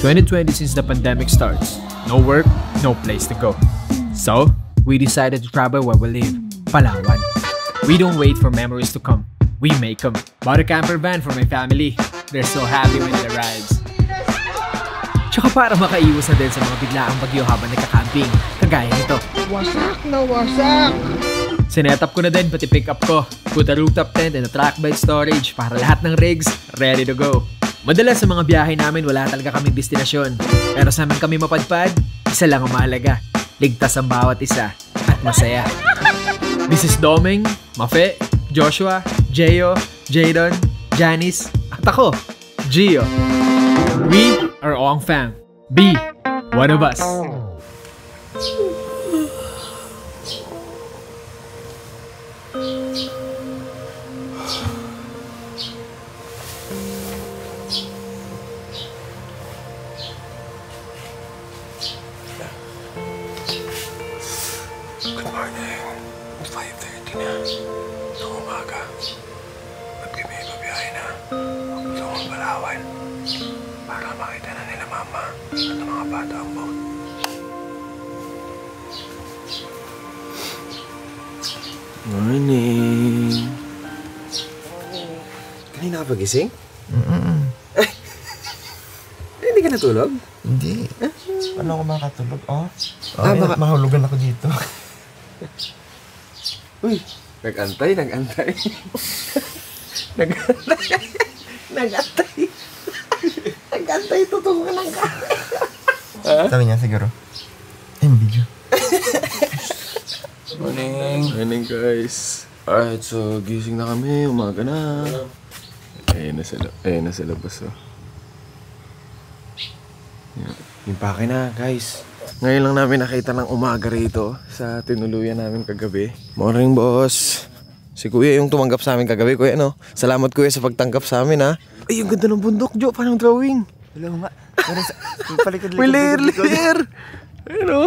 2020 since the pandemic starts. No work, no place to go. So, we decided to travel where we live, Palawan. We don't wait for memories to come. We make them. Bought a camper van for my family. They're so happy when it arrives. Tsaka para makaiwas na din sa mga biglaang bagyo habang nagka-camping, kagaya nito. Wasak na wasak! Sinet up ko na din pati pick up ko. Put a rooftop tent and a track bed storage para lahat ng rigs ready to go. Madalas sa mga biyahe namin wala talaga kaming destinasyon. Pero sa amin kami mapadpad, isa lang ang mahalaga. Ligtas ang bawat isa at masaya. This is Doming, Mafe, Joshua, Jeyo, Jadon, Janice, at ako, Gio. We are Ong Fam. Be one of us. Good morning. 5:30 na. Ng umaga. At kami babiyahe na. Papuntang Palawan. Para makita na nila mama at ang mga bata ang boat. Morning. Kanina ka pagising? Hindi ka natulog? Hindi. Paano ako makatulog? Baka mahulugan ako dito. Uy, nag-antay. Nag-antay. Tutungan lang ka. Sabi niya siguro, yung video. Morning guys. Alright, so gising na kami. Umaga na. Ayun na sa labas oh. Yung pake na guys. Ngayon lang namin nakita ng umaga rito sa tinuluyan namin kagabi. Morning boss. Si kuya yung tumanggap sa amin kagabi. Kuya no, salamat kuya sa pagtanggap sa amin ha. Ay, yung ganda ng bundok Jo, parang drawing. Hello nga. May layer. Ayun o.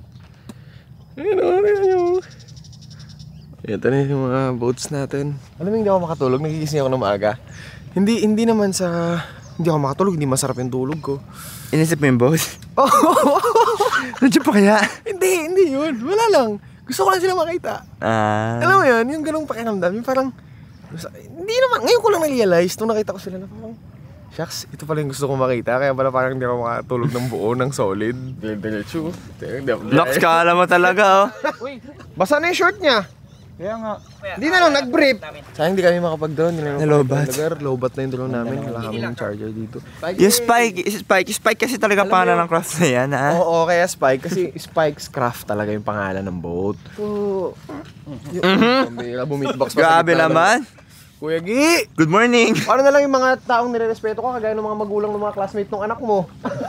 Ito na yung mga boats natin. Alam mo, hindi ako makatulog, nagigising ako ng maaga. Hindi naman sa... Hindi ako makatulog, hindi masarap yung tulog ko. Inisip mo yung boat? Nandiyan pa kaya? Hindi yun. Wala lang. Gusto ko lang sila makita. Alam mo yun, yung ganung pakiramdam, yung parang... Hindi naman, ngayon ko lang na-realize nung nakita ko sila na parang... Shucks, ito pala yung gusto ko makita. Kaya pala parang hindi ako makatulog ng buo, ng solid. Diretso. Locks ka, alam mo talaga Basa na yung short niya. Kaya nga. Hindi na lang nag-brief. Sayang hindi kami makapag-drone. Nalobat. Lobat na yung drone namin. Wala kami ng charger dito. Yung Spike kasi talaga pangalan ng craft na yan ha? Oo, kaya Spike. Kasi Spike's Craft talaga yung pangalan ng boat. Bumitbox pa. Grabe naman. Kuya Gi! Good morning! Paano na lang yung mga taong nirerespeto ko kagaya ng mga magulang ng mga classmate ng anak mo?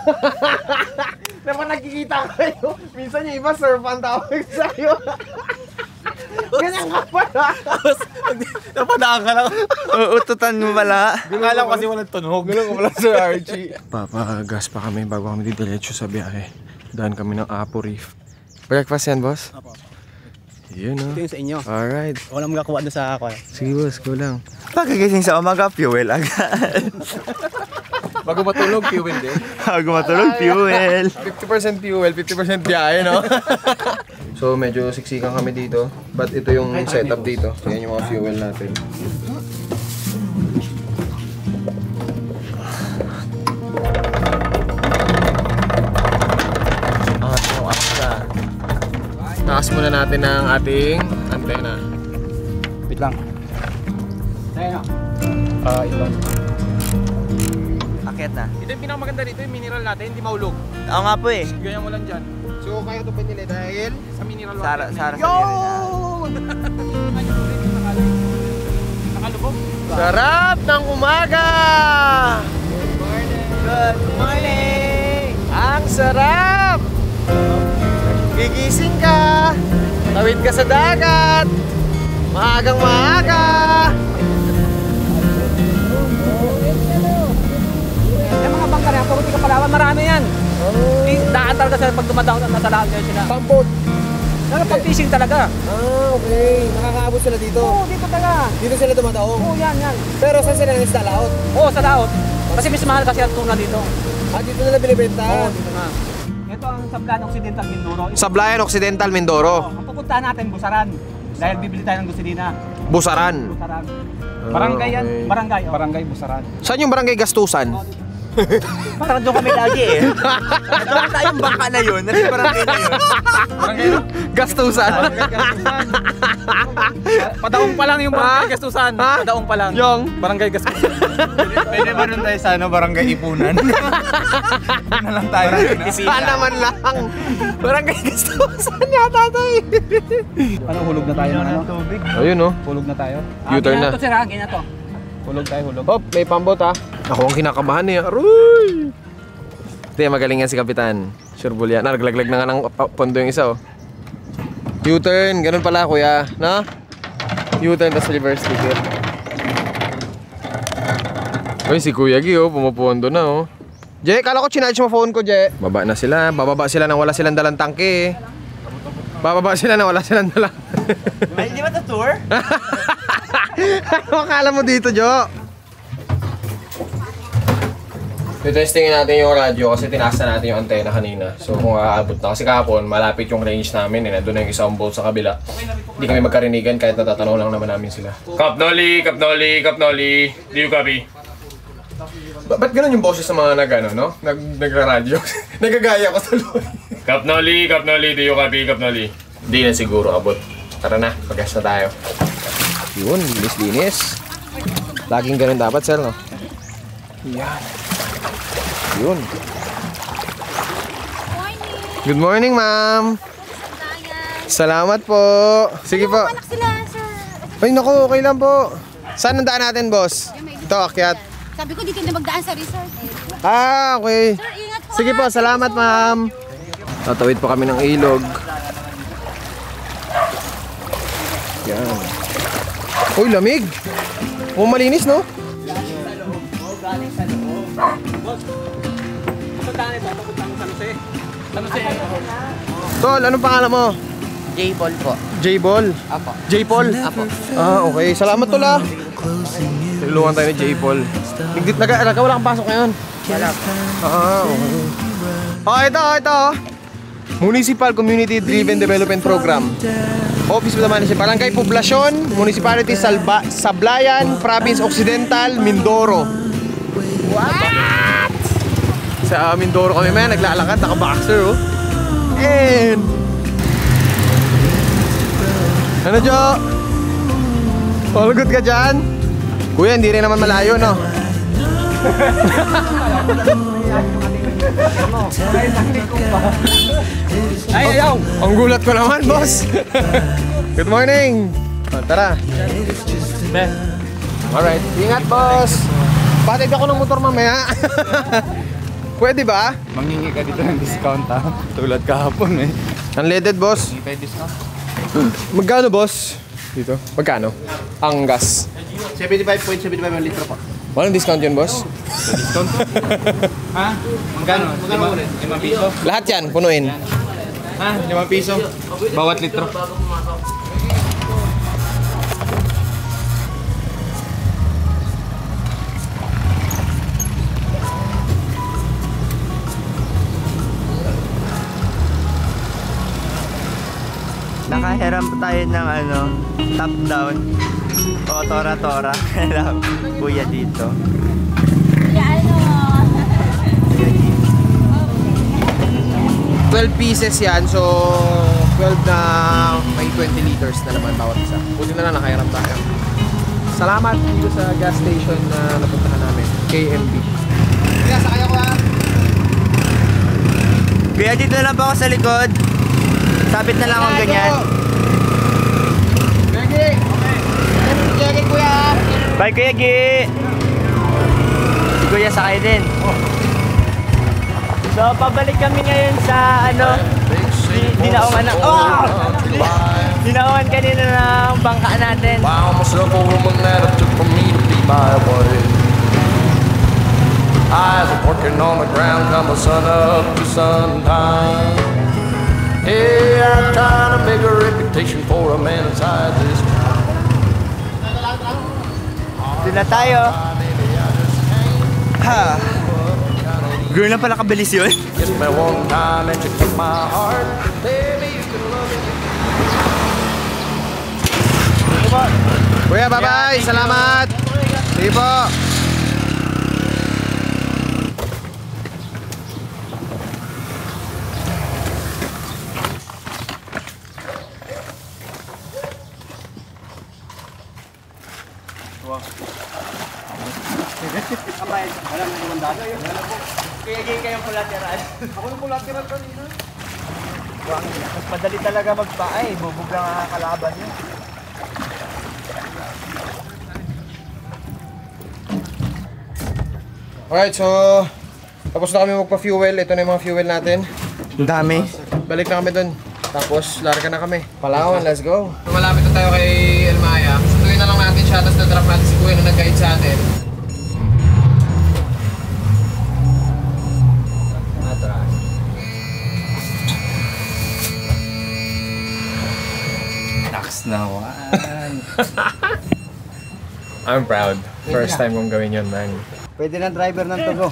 Naman nagkikita kayo. Minsan yung iba surf ang tawag sa'yo. Ganyan ka pala. Napadaan ka lang. Uututan mo pala. Alam kasi walang tunog. Ganun ko pala Sir Archie. Papagas pa kami bago kami didiretso sa biyahe. Daan kami ng Apo Reef. Breakfast yan, boss? Apo. Yun o. Ito yung sa inyo. Alright. Wala magakuha doon sa ako. Sige boss, go lang. Pagkagising sa umaga, fuel agad. Bago matulog, fuel din. Bago matulog, fuel. 50% fuel, 50% biyahe, no? So medyo siksikan kami dito. But ito yung setup dito. So yan yung mga fuel natin. Taas muna natin ang ating antena. Wait lang. Ayun Ito. Akit na. Ito yung pinakamaganda dito, yung mineral natin, hindi mahulog. Oo nga po eh. Ganyan mo lang dyan. So kaya ito pinili dahil Sa mineral Sara water. sa lirin na. Nakalubog. sarap ng umaga! Good morning! Ang sarap! Gigising ka, tawid ka sa dagat, maagang maaga. Yung mga bangka rin, pag ka Palawan, marami yan. Daan talaga sa pag dumadaw na natalaan kayo sila. Pang-boat. Pag-fishing talaga. Okay. Nakakaabot sila dito. Oo, dito talaga. Dito sila dumadaong. Oo, yan. Pero saan sila ng isda laot? Oo, sa laot. Kasi mas mahal kasi ang tuna dito. Dito na binibenta? Oo, dito na. Ito ang Sablayan Occidental Mindoro. Sablayan Occidental Mindoro. Ang pupuntahan natin, Busaran. Dahil bibili tayo ng gasolina. Busaran. Busaran. Barangay yan. Okay. Barangay. Barangay Busaran. Saan yung barangay Gastusan? Parang doon kami lagi eh. Doon tayong bangka na yun. Nasa barangay na yun. Barangay Gastusan. Gastusan. Padaong pa lang yung barangay Gastusan. Ha? Padaong pa lang. Yung? Barangay Gastusan. Pwede ba doon tayo sa barangay Ipunan? Doon na lang tayo. Saan naman lang? Barangay Gastusan yata tayo. Ano, hulog na tayo ng ano? Ayun oh. Hulog na tayo. U-turn na. Ito sir ha, ganyan to. Hulog tayo, hulog. Hop, may pambot ha. Ako ang kinakabahan eh. Aroy! Hindi, magaling yan si Kapitan. Sure bull yan. Naglaglag na nga ng pondo yung isa oh. U-turn, ganun pala kuya. No? U-turn tas reverse ticket. Uy, si Kuya Gi oh, pumapondo na oh. Je, kala ko chinarge mo phone ko, Je. Baba na sila. Bababa sila nang wala silang dalang tangke eh. Bababa sila nang wala silang dalang. Ay, di ba ito tour? Ano akala mo dito, Jo? Testingin natin yung radyo kasi tinasa natin yung antena kanina. So kung aabot na, kasi kahapon malapit yung range namin eh. Nandun na yung isang bolt sa kabila. Hindi kami magkarinigan kahit natatanong lang naman namin sila. Kapnoli, Kapnoli, Kapnoli. Do you copy? Ba't ganun yung boses sa mga nagra-radyo? Nagagaya ko sa loob. Kapnoli, Kapnoli, do you copy, Kapnoli? Hindi na siguro abot. Tara na, pag-gas na tayo. Yun, linis-linis. Laging ganun dapat, sir, no? Yan. Yun. Good morning, ma'am. Salamat po. Sige po. Anak sila, sir. Ay, naku, okay lang po. Saan ang daan natin, boss? Ito, akyat. Sabi ko dito na magdaan sa resort. Ah, okay. Sir, ingat po. Sige po, salamat, ma'am. Tatawid pa kami ng ilog. Yan. Uy, lamig. Oh, malinis, no? Tol, anong pangalan mo? J-Ball po. J-Ball? Apo. J-Paul? Apo. Ah, okay. Salamat tol ah. Tulungan tayo ni J-Paul. Wala kang pasok ngayon? Wala. Ah, okay. Oh, ito. Municipal Community Driven Development Program. Office of the Manager, Barangay Poblacion, Municipality Sablayan, Province Occidental, Mindoro. What? Sa Mindoro kami man, naglalakad, naka-boxer oh. And ano, Jo? All good ka dyan? Kuya, hindi rin naman malayo, no? Ay, ayaw! Ang gulat ko naman, boss! Good morning! Tara! Alright, ingat, boss! Patid ako ng motor mamaya. Pwede ba? Mangingi ka dito ng discount ha. Tulad kahapon eh. Unleaded, boss. Hindi tayo discount. Magkano, boss? Dito? Magkano? Ang gas. 75.75 litro po. Walang discount yun, boss? Ha? Magkano? 5 piso? Lahat yan, punuin. Ha? 5 piso? Bawat litro. Nakahiram tayo ng top down o tora-tora. Kuya dito. Ya, ano? 12 pieces yan, so 12 na may 20 liters na naman bawat isa. Buti na lang nakahiram tayo. Salamat dito sa gas station na napuntahan namin, KMB. Kaya sakay ako ha. Kuya, dito na lang po ako sa likod. Sabit na lang akong ganyan. Gigi! Okay. Gigi, kuya! Bye, Kuya Gi! Si Kuya sakay din. So, pabalik kami ngayon sa dinaungan na... Oh! Dinaungan kanina ng bangka natin. Vamos a woman that took for me to be my wife. I was working on the ground, come the sun up to sundown. Hey, I'm trying to make a reputation for a man inside this town. Doon na tayo. Ha! Girl na pala kabilis yun. Kiss me one time and you took my heart. Baby, you can love it. Kuya, bye-bye! Salamat! Sige po! Kaya kayong collateral. Ako yung collateral kanina. Mas madali talaga magpaay. Bubog lang ang kalaban niya. Alright, so tapos na kami magpa-fuel. Ito na yung mga fuel natin. Ang dami. Balik na kami dun. Tapos larga na kami. Palawan, let's go. Malapit na tayo kay Elmaya. Sunduin na lang natin siya. Tapos na-drop natin si Kuya na nag-guide sa atin. Naks naman. I'm proud. First time kong gawin yun, man. Pwede na driver ng tubo.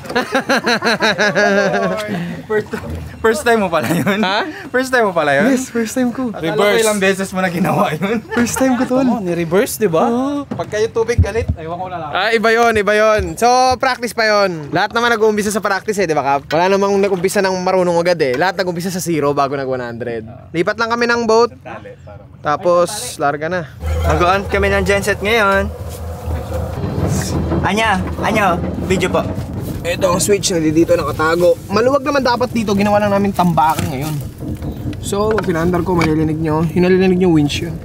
First time mo pala yun? Ha? First time mo pala yun? Yes, first time ko. Reverse. Ilang beses mo na ginawa yun? First time ko, tol. Ni-reverse, di ba? Pag kayo tubig galit, aywan ko na lang. Iba yun, iba yun. So, practice pa yun. Lahat naman nag-uumpisa sa practice di ba, Kap? Wala namang nag-umpisa ng marunong agad Lahat nag-umpisa sa 0 bago nag-100. Lipat lang kami ng boat. Tapos, larga na. Mag-on kami ng genset ngayon. Anya, video po. Ito ang switch na dito nakatago. Maluwag naman dapat dito. Ginawa lang namin tambakan ngayon. So, pinandar ko, malilinig nyo. Hinalinig nyo winch yun.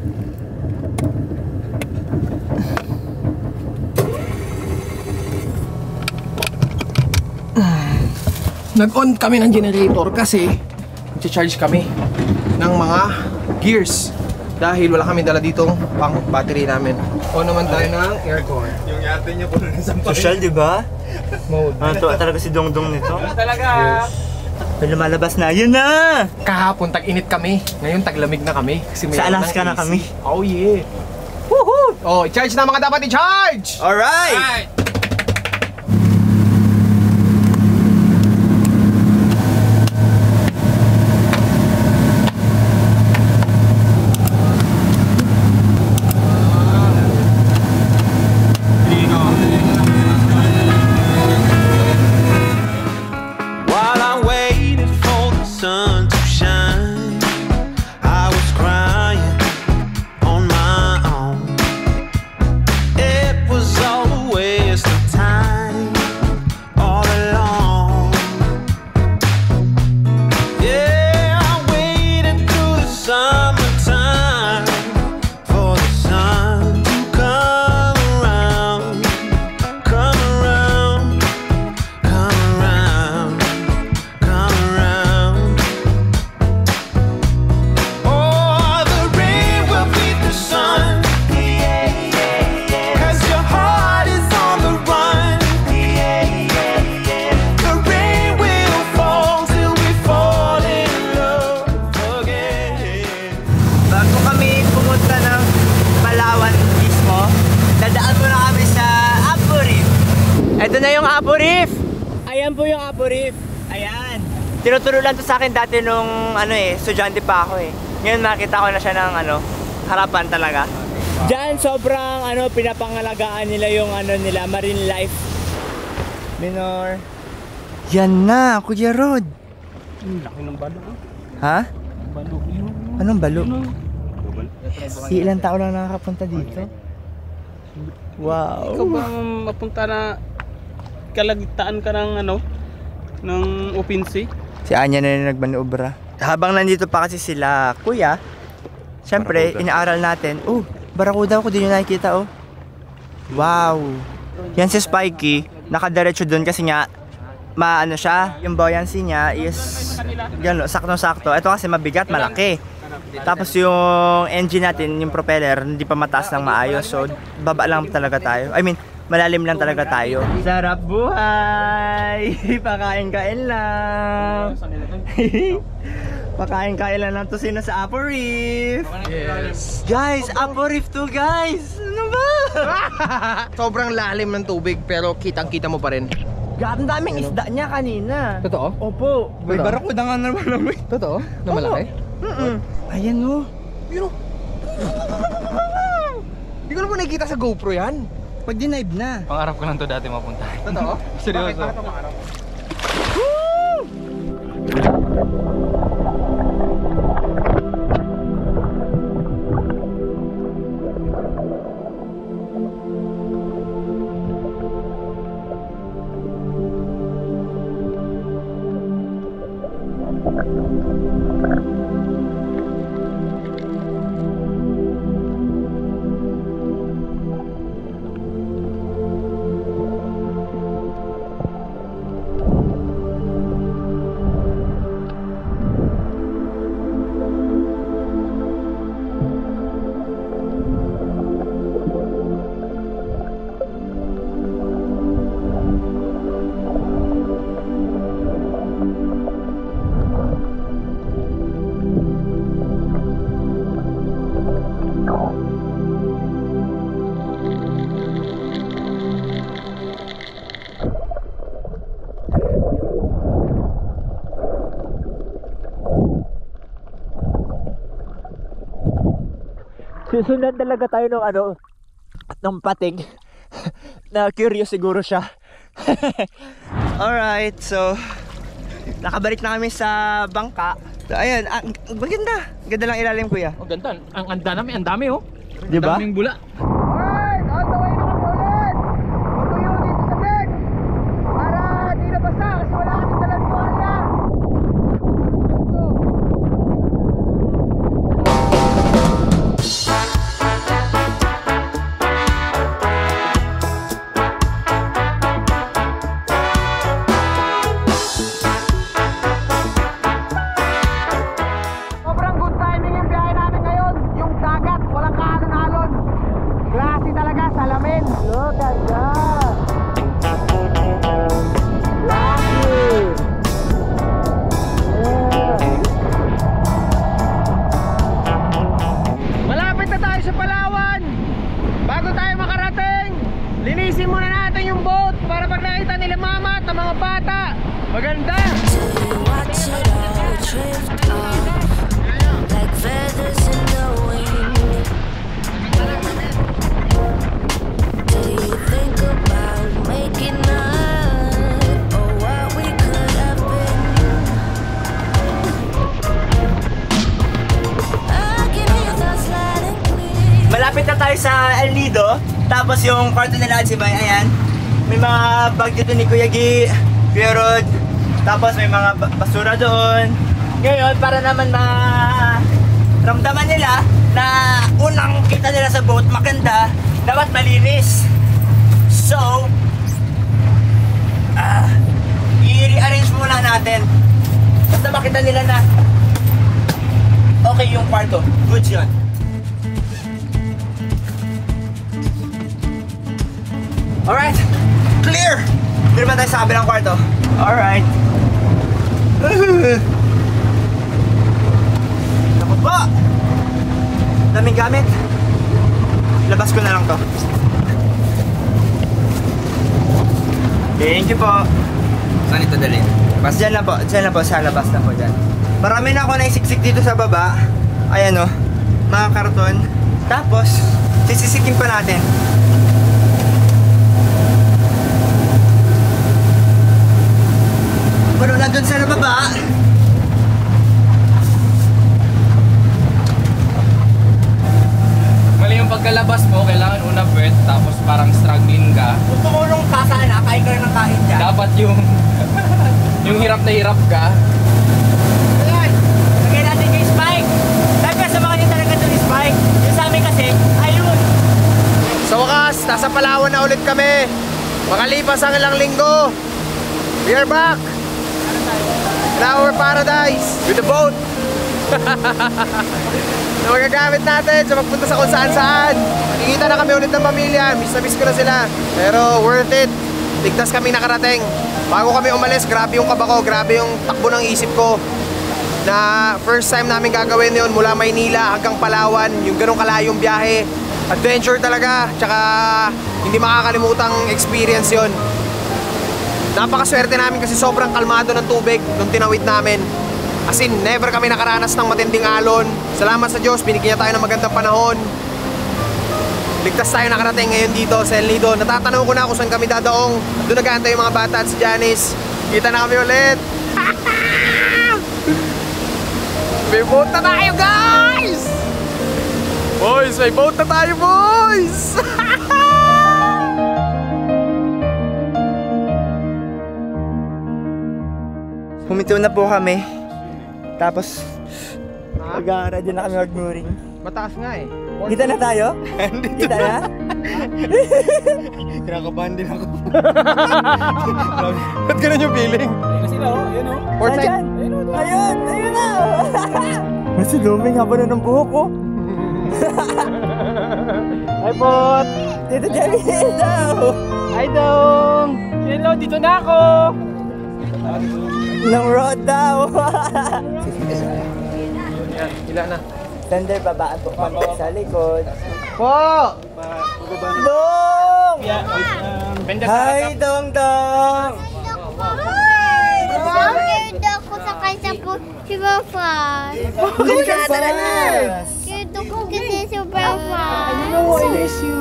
Nag-on kami ng generator kasi i-charge kami ng mga gears. Dahil wala kami dala dito pang battery namin. On naman tayo ng aircon. Yung yate niya po na sampay. Social, di ba? Mode. Tuwa talaga si Dongdong nito. Talaga! Yes. Lumalabas na, yun na! Kahapon tag-init kami. Ngayon taglamig na kami. Kasi Sa Alaska na kami. Oh yeah. Woohoo! Oh, i-charge na mga dapat i-charge! Alright! Ito na yung Apo Reef! Ayan po yung Apo Reef. Ayan. Tinuturo lang to sa akin dati nung estudyante pa ako Ngayon makita ko na siya ng harapan talaga. Diyan sobrang pinapangalagaan nila yung nila, marine life. Minor. Yan na, Kuya Rod. Laki ng balo. Ha? Balo. Anong balo? Ilang tao lang nakakapunta dito? Wow. Ikaw ba mapunta na kalagitnaan ka ng ng Opinsi? Si Anya na yung nagmanobra. Habang nandito pa kasi sila, Kuya, syempre, inaaral natin. Barakuda ko din yung nakikita, Wow. Yan si Spikey, nakadiretso dun kasi nga, siya, yung buoyancy niya is, gano'n, sakto-sakto. Ito kasi mabigat, malaki. Tapos yung engine natin, yung propeller, hindi pa mataas ng maayos. So, baba lang talaga tayo. Malalim lang talaga tayo. Sarap buhay! Pakain-kain lang! Pakain-kain lang ng tosino sa Apo Reef! Yes. Guys, Apo Reef to guys! Ano ba? Sobrang lalim ng tubig pero kitang-kita mo pa rin. Ang daming isda niya kanina. Totoo? Opo. May Totoo? barakuda nga naman. Totoo? Na malaki? Ayan o. Yun o. Hindi ko naman nakikita sa GoPro yan. Pag dinive na. Pangarap ko lang to dati mapunta. Totoo? Seryoso. Bakit pangarap? Susundan talaga tayo ng ng pating. Na curious siguro siya. Alright, so nakabalik na kami sa bangka. So ayan, maganda. Ganda lang ilalim, kuya. Oh, ganda. Ang dami oh. Diba? Daming bula. Alright, on the way na kami ulit. Matuyo dito sa deck. Para di na basta kasi wala kaming dalang tuwalya. Sobrang good timing yung biyahe namin ngayon. Yung dagat, walang kaalon-alon. Klase talaga, salamin. Look at that. Lucky. Malapit na tayo sa Palawan. Bago tayo makarating, linisin muna natin yung boat para pag nakita nila mama at ang mga bata, maganda. Watch it all drift off like feathers in the wind. Do you think about making up or what we could have been? I can hear thoughts loud and clear. Malapit na tayo sa El Nido. Tapos yung kwarto nila at si Bay, ayan. May mga bag dito ni Kuya Gi, Kuya Rod. Tapos may mga basura doon. Ngayon, para naman ramdaman nila na unang kita nila sa boat, maganda, dapat malinis. So, i-rearrange muna natin. Basta makita nila na okay yung kwarto. Good yun. Alright, clear! Clear ba tayo sa kabilang kwarto? Alright. Naku po! Daming gamit. Labas ko na lang to. Thank you po. Saan ito dalhin? Diyan lang po, sa labas na po dyan. Marami na ako naisiksik dito sa baba. Ayan o, mga karton. Tapos, sisisikin pa natin. Pero nandun sa baba. Mali yung pagkalabas mo, kailangan una wet, tapos parang struggling ka. Kung tumulong ka sana, kain ka ng kain dyan. Dapat yung yung hirap na hirap ka. Ayan, lagyan natin yung spike. Dahil sa mga hindi talaga ito yung spike. Yung sa amin kasi, ayun. Sa wakas, nasa Palawan na ulit kami. Makalipas ang ilang linggo. We are back. In our paradise with the boat. Na magagamit natin sa magpunta sa kung saan-saan. Nakikita na kami ulit ng pamilya. Miss na miss ko na sila. Pero worth it. Ligtas kami nakarating. Bago kami umalis, grabe yung kaba ko. Grabe yung takbo ng isip ko. Na first time namin gagawin yun mula Maynila hanggang Palawan. Yung ganong kalayong biyahe. Adventure talaga. Tsaka hindi makakalimutang experience yun. Napakaswerte namin kasi sobrang kalmado ng tubig nung tinawid namin. As in, never kami nakaranas ng matinding alon. Salamat sa Diyos, binigyan niya tayo ng magandang panahon. Ligtas tayo nakarating ngayon dito sa El Nido. Natatanaw ko na kung saan kami dadaong. Doon nag-aantay yung mga bata at si Janice. Kita na kami ulit. May boat na tayo, guys! Boys, may boat na tayo, boys! Huminto na po kami. Tapos, mag-ready na kami mag-mooring. Mataas nga eh. Kita na tayo? Kita na? Kinakabahan din ako. Ba't ganun yung feeling? Kasi na, yun o. Port side. Ayun na! Mas luming haba na ng buhok ko. Hi, Pot! Dito, Jerry, daw! Hi, Dong! Hello, dito na ako! Ng road daw! Ilan na? Thunder, babaan po kami sa likod. Po! Dong! Hi, Dong Dong! Scared ako sakay sa super fast. Hindi ka fast! Scared ako kasi super fast. I miss you!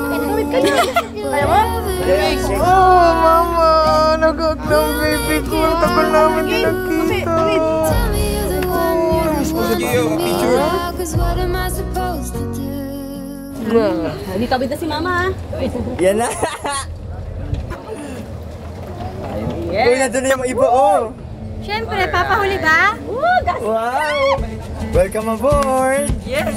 Oh, mama! Nagag ng baby ko. Tagal namin din nagkita. Hindi tabid na si Mama. Yan na! Uy, nandun na yung iba, oh! Siyempre, papahuli ba? Wow! Welcome aboard! Yes!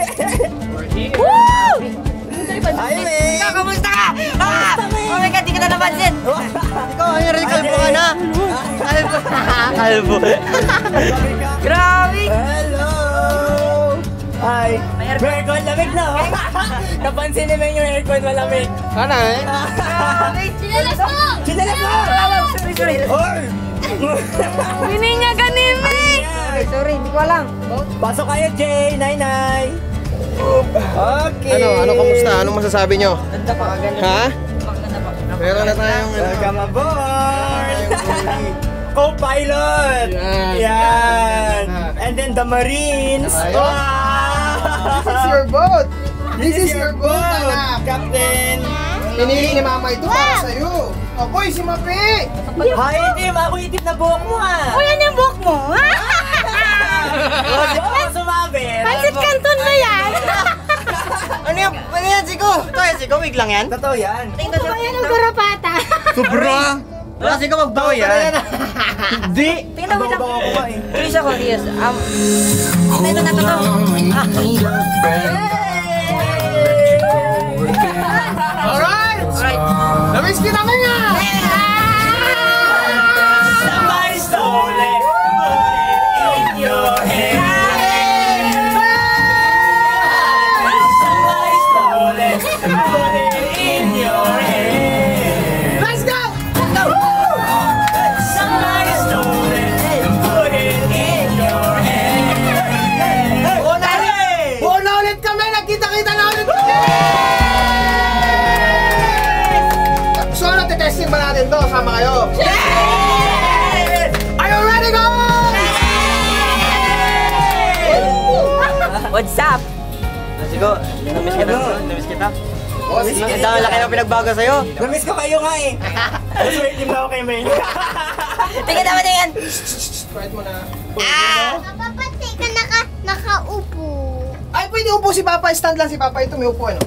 Woo! Hi, May! Ikaw, kamusta ka? Oh my God, di kita napansin! Ikaw, ano rin kalbo ka na? Kalbo! Grabe! Hello! Hi! May aircon, lamig na, oh! Napansin naman yung aircon, malamig. Sana eh? Sinalas mo! Sinalas mo! Sorry. Oy! Hindi niya ganimik! Sorry, hindi ko alam. Pasok kayo, Jay! Nay-nay! Okay! Ano kamusta? Anong masasabi nyo? Ganda pa, ganda. Ha? Meron na tayong Welcome aboard! Co-pilot! Yan! And then the Marines! This is your boat! This is your boat, Captain! Pinili ni Mama ito para sa'yo. Ako'y si Mape! Hi, Itim! Ako itim na buhok mo, ha! O, yan yung buhok mo! Di ba ako sumabit? Pansit Canton ba yan? Ano yan, Zico? Ito yan, Zico? Wig lang yan? Totoo yan. Ito ba yan ang garapata? Sobra! Wala, Zico, magbawa yan. Hindi! Tingnan mo ito. Magbawa ko ba eh. Tulis ako, yes. Tingnan na to. Alright! Alright. Namiss kita ka nga! Somebody stole it, put it in your hand. Somebody stole it, put it in your hand. Let's go! Somebody stole it, put it in your hand. Buo na ulit kami! Nagkita-kita na ulit kami! So ano, testing ba natin to? Sama kayo? Are you ready, go? What's up? Zico, namiss kita. Namiss kita. Ang dami laki ng pinagbago sa'yo. Namiss ko kayo nga eh. Mas waiting na ako kay May. Tingnan naman yan! Quiet mo na. Kapapati ka nakaupo. Ay, pwede upo si Papa. Stand lang si Papa. Ito, may upo ano.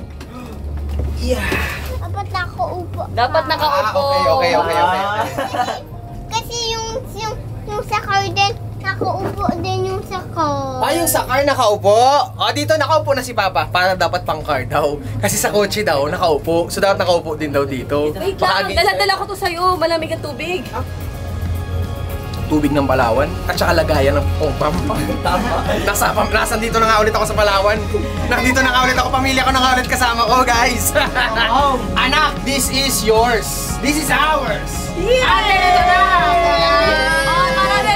Dapat nakaupo. Dapat nakaupo. Okay. Kasi yung sa car din, nakaupo din yung sa car. Yung sa car nakaupo. Dito nakaupo na si Papa. Para dapat pang car daw. Kasi sa kotse daw, nakaupo. So dapat nakaupo din daw dito. Wait lang, dala-dala ko to sa'yo. Malamig ang tubig. Tubig ng Palawan at saka lagayan ng Pampa. Tama. Nasan dito na nga ulit ako sa Palawan. Nandito na nga ulit ako, pamilya ko na nga ulit kasama ko, guys. Anak, this is yours. This is ours. Dito na!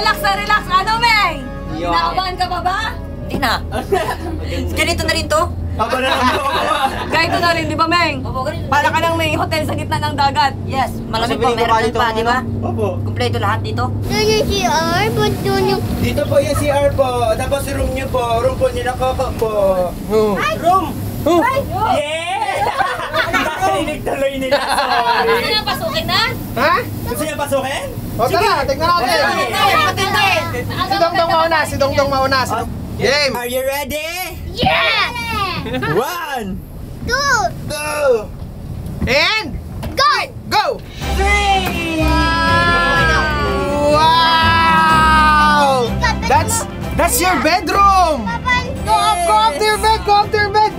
Relax. Ano, Meng? Nakabahan ka pa ba? Hindi na. Ganito na rin to. Ganito na rin, di ba, Meng? Para ka nang may hotel sa gitna ng dagat. Yes, malamig po, meron pa, di ba? Opo. Kompleto lahat dito. Doon yung CR, ba't doon yung... Dito po yung CR po. Tapos room niyo po. Room po nila Coco po. Room! Yeah! Nakarinig tuloy nila. Gusto niya pasukin na? Ha? Gusto niya pasukin? O tara, tignan natin. Si Dongdong mauna, si Dongdong mauna. Game! Are you ready? Yeah! 1, 2, 2, And go! go! 3! Wow! That's your bedroom! Go up to your bed! Go up to your bed!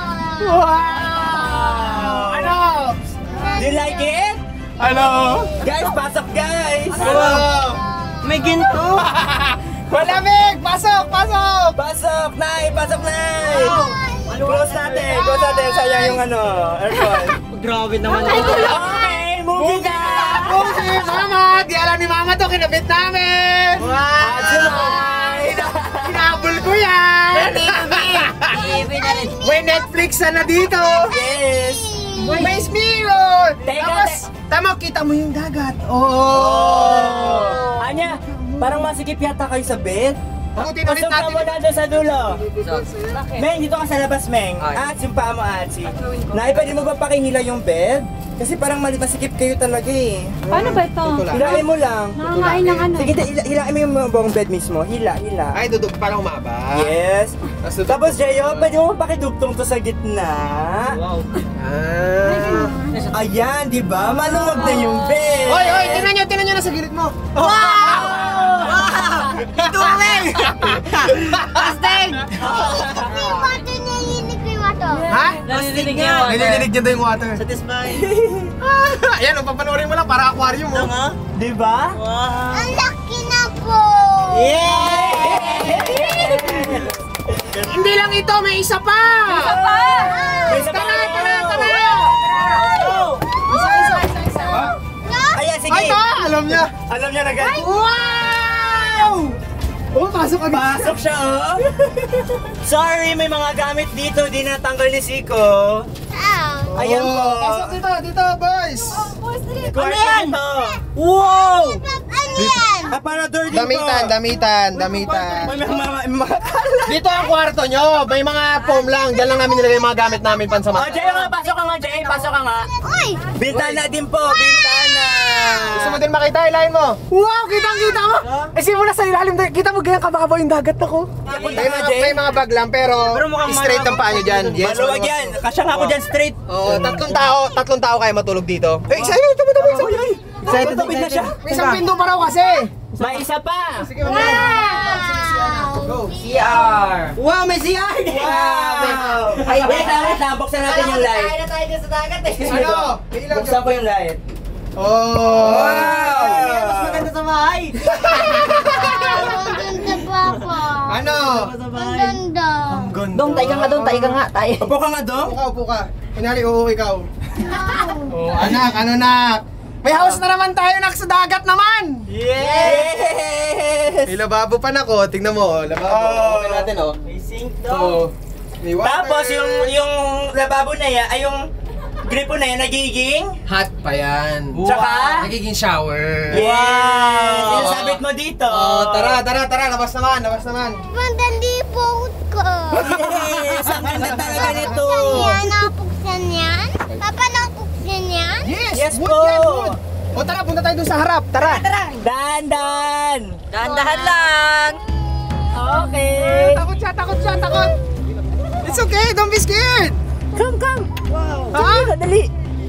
Wow! Ano? Do you like it? Ano? Guys, pasok guys! Wow! May ginto! Malamig! Pasok! Pasok! Pasok, Nay! Pasok, Nay! Close natin! Close natin! Sayang yung aircon. Grabe naman. Okay! Movie na! Movie! Mama! Di alam ni Mama to! Kinabit namin! Wow! Hinabol ko yan! May Netflix na dito! Yes! May mirror! Teka, Tapos, tama, kita mo yung dagat. Oh! Anya, parang masikip yata kayo sa bed. Pakutin ulit Pasok ka natin. muna doon sa dulo. Meng, dito ka sa labas, Meng. At yung paa mo, Atsi. Nay, pwede mo ba pakihila yung bed? Kasi parang masikip kayo talaga eh. Paano ba ito? Hilain mo lang. Nakakain ng ano? Sige, hilain mo yung buong bed mismo. Hila. Ay, dudog, parang umaba. Yes. Tapos, Jayo, pwede mo pakidugtong to sa gitna. Wow. Ayan, di ba? Maluwag na yung bed. Oy, tinan nyo na sa gilid mo. Wow! Tumeng! Pastig! Yung water, nalinig ko yung water. Ha? Narinig niya. Nililinig niya daw yung water. Satisfied. Ayan, papanoorin mo lang para aquarium mo. Di ba? Ang laki na po! Hindi lang ito, may isa pa! Tara! Ayan, sige. Ay, ito! Alam niya! Alam niya na agad. Wow! Oh, pasok agad. Pasok siya, oh. Sorry, may mga gamit dito. Di natanggal ni Siko. Ayan po. Pasok dito, boys! Ano yan? Wow! Ano yan? Aparador din po. Damitan. May mga Dito ang kwarto nyo. May mga foam lang. Diyan lang namin nilagay yung mga gamit namin Oh, pansamantala. Jay, pasok ka nga, Jay. Pasok ka nga. Uy! Bintana din po, bintana. Gusto mo din makita, ilahin mo. Wow, kitang-kita mo. Eh, simula sa ilalim, kita mo ganyan kababaw yung dagat ako. May mga bag lang, pero straight ang paa nyo dyan. Yes, Maluwag yan. Kasya nga ako dyan straight. Oo, tatlong tao kayo matulog dito. Eh, excited ito. Excited na siya. May isang pinto pa raw kasi. May isa pa. Sige, Wow! Go. CR. Wow, may CR. Wow. Ay, wait lang. Buksan natin yung light. Kaya na tayo dito sa dagat eh. Ano? May ilaw Buksan ko yung light. Oh! Wow! Mas maganda sa bahay. Ang ganda, Papa. Ano? Ang ganda. Dong, tayo ka nga doon, tayo ka nga. Tayo. Upo ka nga, Dong. Upo ka. Kunyari, oo, ikaw. Oh, anak, nak? May house na naman tayo, nak, sa dagat naman! Yes! May lababo pa na ko. Tingnan mo, lababo. Okay natin, oh. May sink So, may water. Tapos yung lababo na yan, ay yung gripo na yan, nagiging hot pa yan. Tsaka? Nagiging shower. Wow! Sinasabit mo dito. Oh, tara. Labas naman. Mandali po ko. Yes! Ang ganda talaga nito. Yan, napuksan yan? Papa, napuksan yan? Yes wood po. yan, wood. O tara, punta tayo dun sa harap. Tara. Dandan! Dahan-dahan lang. Okay. Takot siya. It's okay, don't be scared. Come. Wow. Ha? Dali.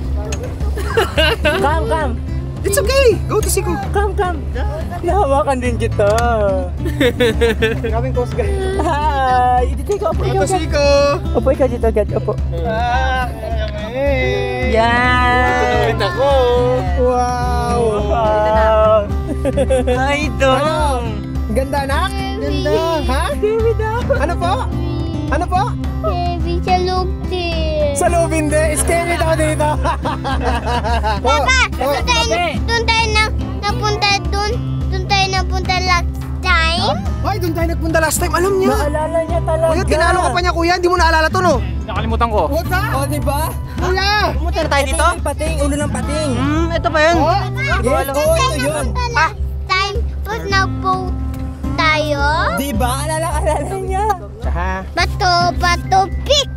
Come. It's okay. Go to Siko. Come. Nahawakan din kita. Kaming coast guard. Hi. Dito ka, upo Go to Siko. Upo ka dito, Gad. Upo. Yan. Ulit ako. Wow. Ay, Dong. Ganda, nak? Ganda. Ha? Ano po? Baby, sa loob din. Sa loob hindi. Scary daw dito. Papa, doon tayo napunta last time. time? Ay, doon tayo nagpunta last time. Alam niya. Naalala niya talaga. Kuya, tinalo ka pa niya, kuya. Hindi mo naalala to, no? Nakalimutan ko. What the? O, diba? Kuya! Pumunta na tayo dito? Pating, ulo ng pating. Ito ba yun? Yes, oo, ito yun. Last time, was nag-boat tayo. Diba? Alala niya. Bato, pick!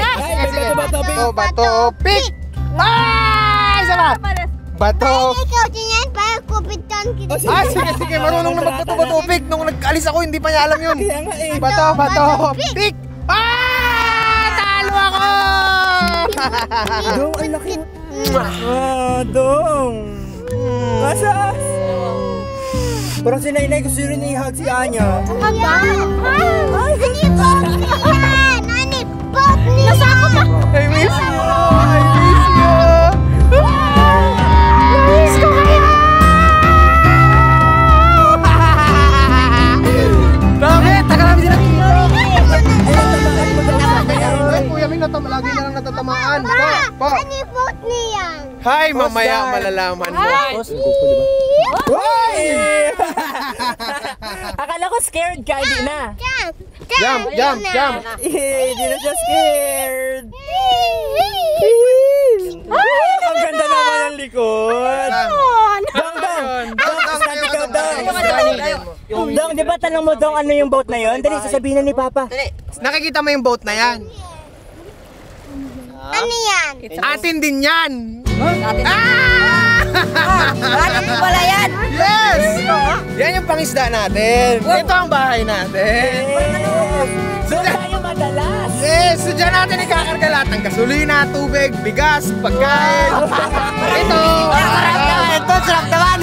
Bato, pick! Ay! Isa ba? Bato. Ikaw din yan, para kupitan kita. Sige. Marunong na magbato-bato, pick. Nung nag-alis ako, hindi pa niya alam yun. Kaya nga eh. Bato, pick! Talo ako! Dong, ang laki. Dong. Masas. Parang si Nainay gusto rin i-hug si Anya. Aba! Ay, hindi boat niyan! Ani, boat niyan! Nasa ako pa! I miss you! I miss you! Miss ko kayo! Bakit? Tagal namin sila dito! Ay, Kuya Ming, lagi na lang natatamaan. Pa! Ani, boat niyan! Hi, mamaya malalaman mo. Hoy! Akala ko scared ka, hindi na. Jump! Hindi na siya scared. Ang ganda naman ang likod. Dong, di ba tanong mo Dong ano yung boat na yun? Dali, sasabihin na ni Papa. Nakikita mo yung boat na yan? Ano yan? Atin din yan! Atin mo pala yan! Yes! Yan yung pangisda natin. Ito ang bahay natin. Doon tayo madalas. Yes! So dyan natin ikakarga lahat ng gasolina, tubig, bigas, pagkain. Ito! Ito, sarap naman!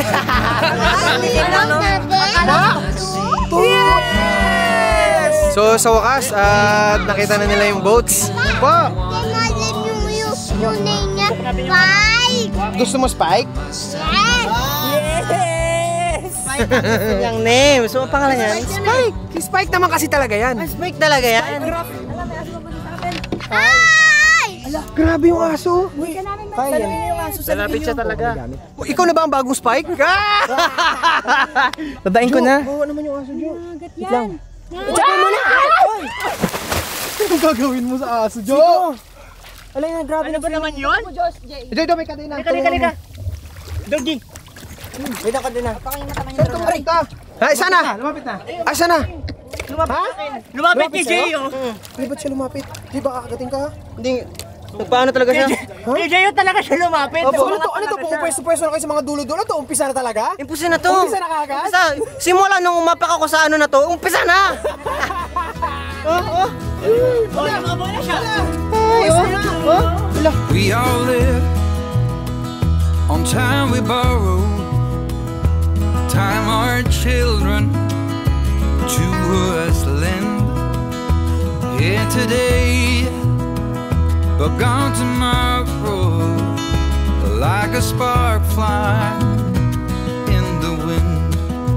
Yes! So sa wakas, nakita na nila yung boats. Po! Yung name niya, Spike! Gusto mo Spike? Yes! Spike ang gusto niyang name. So, ang pangalan niya? Spike! Si Spike naman kasi talaga yan. Spike talaga yan. Ay! Grabe yung aso. Lalapit siya talaga. Ikaw na ba ang bagong Spike? Babain ko na. Oo naman yung aso, Jo. Wait lang. Tsaka mo na! Anong gagawin mo sa aso, Jo? Alay na, grabe na ba naman yun? Jo, may kadena. Halika. Doggy. Wait ako din na. Saan ka ka? Ay, sana! Lumapit na. Ay, sana! Lumapit kay Jay, oh. Ay, ba't siya lumapit? Di ba kakagating ka? Hindi. Nagpaano talaga siya? Kay Jay yun talaga siya lumapit. Ano to? Pumupwesto na kayo sa mga dulo-dulo? Ito, umpisa na talaga? Umpisa na to. Umpisa na kagad? Umpisa. Simula nung umapak ako sa ano na to, umpisa na! We all live on time we borrow, time our children to us lend. Here today, but gone tomorrow, like a spark flying in the wind.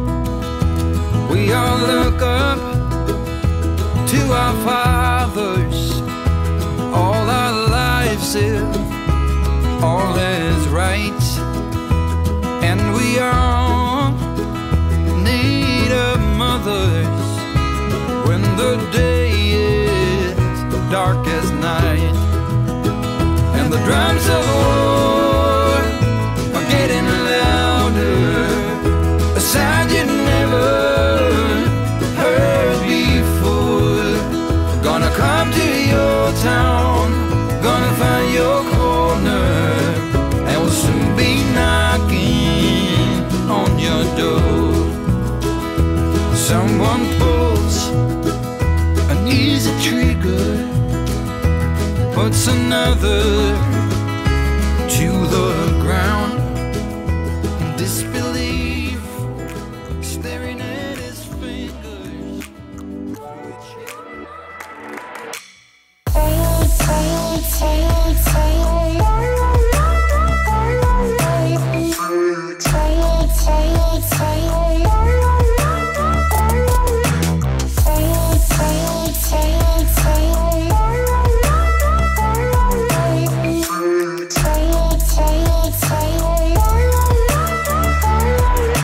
We all look up to our fathers, all our lives if all is right, and we all need of mothers when the day is dark as night, and the drums of war are getting louder, a sound you never heard before. Gonna come to your town, gonna find your corner, and we'll soon be knocking on your door. Someone pulls an easy trigger, puts another to the